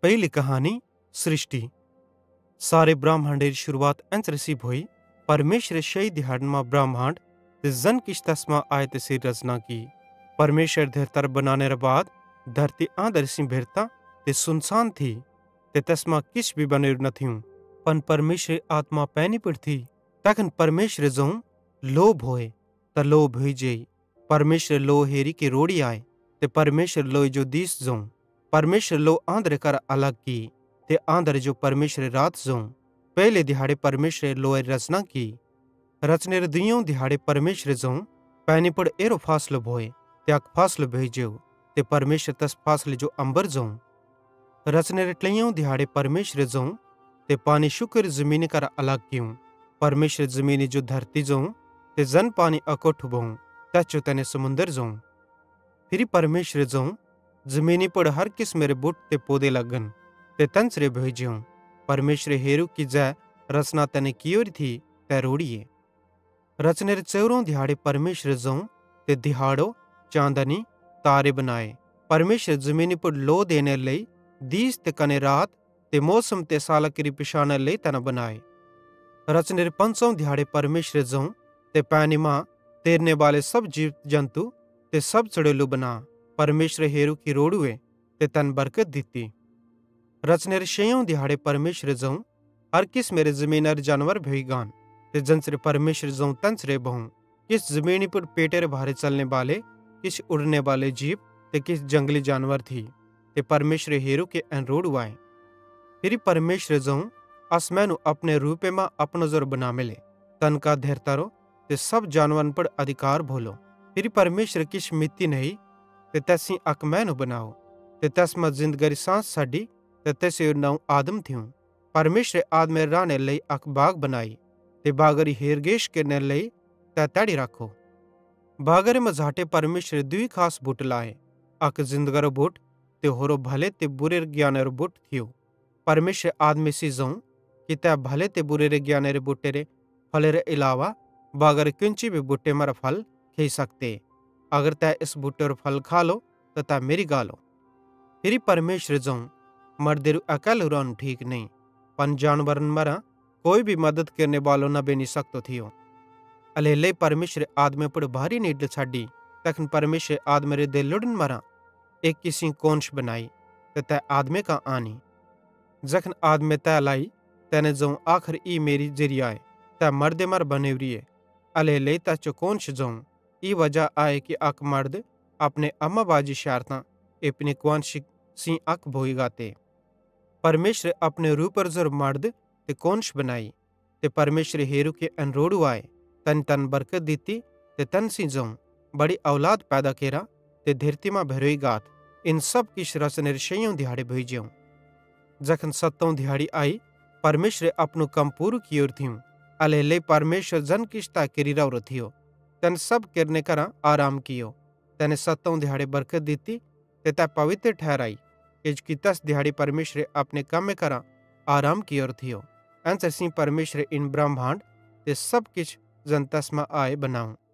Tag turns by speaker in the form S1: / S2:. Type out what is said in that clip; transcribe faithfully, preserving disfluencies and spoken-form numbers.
S1: पहली कहानी सृष्टि। सारे ब्रह्मांडेरी शुरुआत एन्च़रे सेइं भोई। परमेशरे शेइ दिहाड़न मां ब्रह्मांड ते ज़ैन किछ तैस मां आए तैसेरी रचना की। परमेशरेरे धेरतरे बनानेरे बाद धरती आंधरे सेइं भेरतां ते सुनसान थी ते तैस मां किछ भी बनेरू न थियूं, पन परमेशरेरी आत्मा पैनी पुड़ थी। तैखन परमेशरे ज़ोवं, लो भोए, त लो भोइ जेई। परमेशरे लो हेरी कि रोड़ी आए, ते परमेशरे लोई जो दिस ज़ोवं। परमेशरे लो आंधरे करां अलग की, ते आंधरे जो परमेशरे रात ज़ोवं। पेइले दिहाड़े परमेशरे लोएरी रचना की। रचनेरे दुइयोवं दिहाड़े परमेशरे ज़ोवं, पैनी पुड़ एरो फासलो भोए, ते अक फासलो भोइ जेव, ते परमेशरे तैस फासले जो अम्बर ज़ोवं। रचनेरे ट्लेइयोवं दिहाड़े परमेशरे ज़ोवं, ते पानी शुक्केरी ज़मीनी करां अलग कियूं। परमेशरे ज़मीनी जो धरती ज़ोवं, ते ज़ैन पानी अकोट्ठू भोवं तैस जो तैने समुन्दर ज़ोवं। फिरी परमेशरे ज़ोवं, ज़मीनी पुड़ हर किसमेरे बुट ते पोदे लगन, ते तेन्च़रे भोइ जेवं। परमेशरे हेरू कि ज़ै रचना तैने कियोरी थी तै रोड़ीए। रचनेरे च़ेवरोवं दिहाड़े परमेशरे ज़ोवं, ते दिहाड़ो, चाँदनी, तारे बनाए। परमेशरे ज़मीनी पुड़ लो देनेरे लेइ दीस ते कने रात ते मौसम ते सालां केरि पिशानेरे लेइ तैना बनाए। रचनेरे पंच़ोवं दिहाड़े परमेशरे ज़ोवं, ते पैनी मां तैरने बाले सब जीव जन्तू ते सब च़ड़ोलू बना। परमेशरे हेरू कि रोड़ूए, ते तैन बरकत दित्ती। रचनेरे शेइयोवं दिहाड़े परमेशरे ज़ोवं, हर किसमेरे ज़मीनेरे जानवर भोइ गान, ते ज़ेन्च़रे परमेशरे ज़ोवं तेन्च़रे भोवं। किछ ज़मीनी पुड़ पेटेरे भारे च़लने बाले, किछ उडरने बाले जीव, ते किछ जंगली जानवर थी। ते परमेशरे हेरू कि एन रोड़ू आए। फिरी परमेशरे ज़ोवं, अस मैनू अपने रूपे मां अपनो ज़ेरो बनामेले, तैन कां धेरतारो ते सब जानवरन पुड़ अधिकार भोलो। फिरी परमेशरे किछ मित्ती नेई, ते तैस सेइं अक मैनू बनाव, ते तैस मां ज़िन्दगरी सांस छ़डी, ते तैसेरू नवं आदम थियूं। परमेशरे आदमेरे रानेरे लेइ अक बाग बनाई, ते बागरी हेरगेश केरनेरे लेइ तै तैड़ी रख्खो। बागरे मझ़ाटे परमेशरे दूई खास बुट लाए, अक ज़िन्दगरो बुट, ते होरो भले ते बुरेरे ज्ञानेरो बुट थियो। परमेशरे आदमे सेइं ज़ोवं कि तै भले ते बुरेरे ज्ञानेरे बुटेरे फलेरे अलावा बागरे केन्ची भी बुट्टे मरां फल खेइ सकते। अगर तै इस बुट्टेरो फल खालो त तै मेरि गालो। फिरी परमेशरे ज़ोवं, मड़देरू अकैल्लू रानू ठीक नईं, पन जानवरन मरां कोई भी मद्दत केरनेबालो न बेनि सकतो थियो। एल्हेरेलेइ परमेशरे आदमे पुड़ भारी नीड्ल छ़ड्डी। तैखन परमेशरे आदमेरे देल्लोड़न मरां एक्की सेइं कुआन्श बनाई, ते तै आदमे कां आनी। ज़ैखन आदमे तै लाई, तैने ज़ोवं, आखर ई मेरी ज़ेरी आए, तै मड़दे मरां बनोरीए। एल्हेरेलेइ तैस जो कुआन्श ज़ोवं। ई वजा आए कि अक मड़द अपने अम्मा बाजी शैरतां एपनी कुआन्शी सेइं अक भोइ गाते। परमेशरे अपने रूपेरो ज़ेरो मड़द ते कुआन्श बनाई, ते परमेशरे हेरू कि एन रोड़ू आए। तैनी तैन बरकत दित्ती, ते तैन सेइं ज़ोवं, बड़ी औलाद पैदा केरा, ते धेरती मां भेरोई गाथ। इन सब किछ रचनेरे शेइयोवं दिहाड़े भोइ जेवं। ज़ैखन सत्तोवं दिहाड़ी आई, परमेशरे अपनू कम पूरू कियोरू थियूं। एल्हेरेलेइ परमेशरे ज़ैन किछ तै केरि राओरो थियो, तैन सब केरने करां आराम कियो। तैने सत्तोवं दिहाड़े बरकत दित्ती, ते तै पवित्र ठहराई, किजोकि तैस दिहाड़े परमेशरे अपने कम्मे करां आराम कियोरो थियो। एन्च़रे सेइं परमेशरे इन ब्रह्मांड ते सब किछ ज़ैन तैस मां आए बनावं।